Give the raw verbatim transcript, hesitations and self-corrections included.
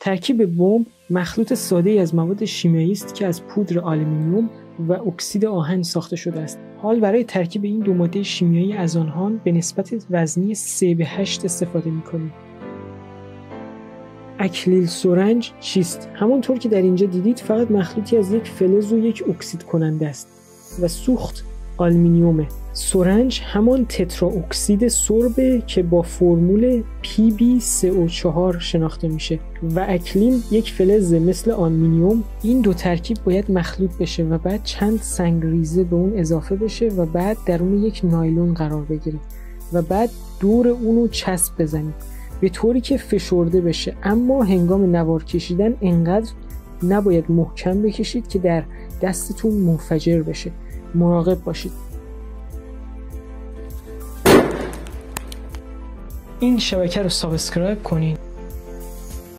ترکیب بمب مخلوط ساده‌ای از مواد شیمیایی است که از پودر آلومینیوم و اکسید آهن ساخته شده است. حال برای ترکیب این دو ماده شیمیایی از آنها به نسبت وزنی سه به هشت استفاده می‌کنیم. اکلیل سرنج چیست؟ همانطور که در اینجا دیدید فقط مخلوطی از یک فلز و یک اکسید کننده است و سوخت آلومینیومه. سرنج همان تترا اکسید سربه که با فرمول پی بی سه او چهار شناخته میشه و اکلیل یک فلز مثل آلومینیوم. این دو ترکیب باید مخلوط بشه و بعد چند سنگریزه به اون اضافه بشه و بعد درون یک نایلون قرار بگیره و بعد دور اونو چسب بزنید به طوری که فشرده بشه، اما هنگام نوار کشیدن انقدر نباید محکم بکشید که در دستتون منفجر بشه. مراقب باشید. این شبکه رو سابسکرایب کنید